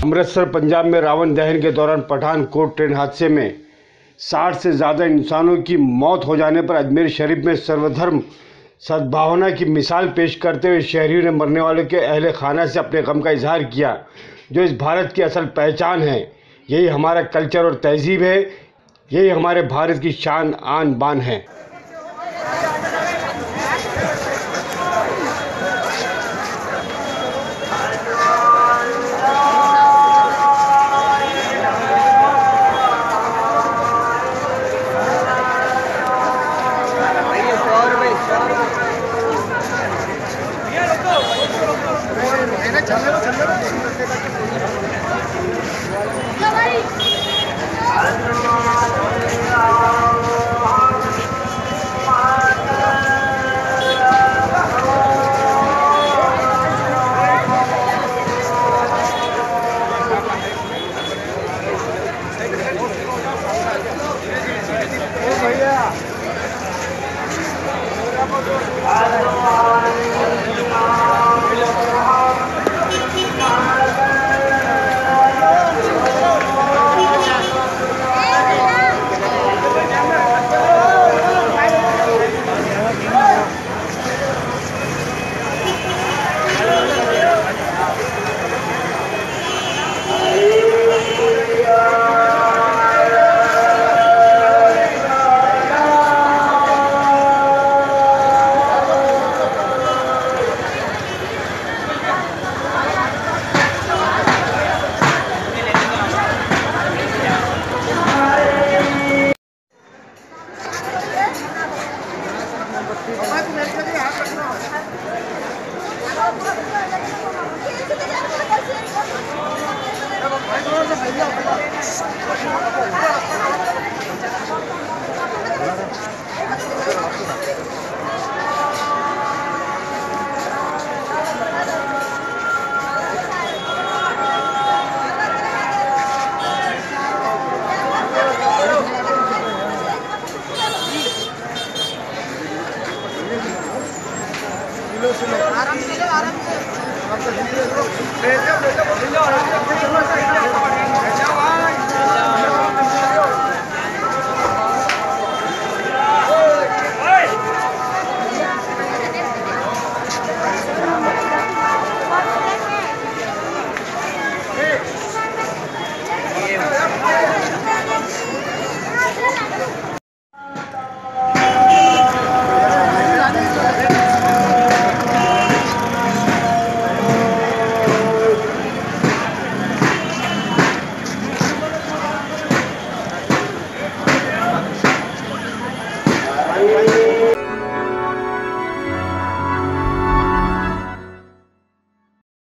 अमृतसर पंजाब में रावण दहन के दौरान पठानकोट ट्रेन हादसे में 60 से ज़्यादा इंसानों की मौत हो जाने पर अजमेर शरीफ में सर्वधर्म सद्भावना की मिसाल पेश करते हुए शहरियों ने मरने वालों के अहले खाना से अपने गम का इजहार किया। जो इस भारत की असल पहचान है, यही हमारा कल्चर और तहजीब है, यही हमारे भारत की शान आन बान है।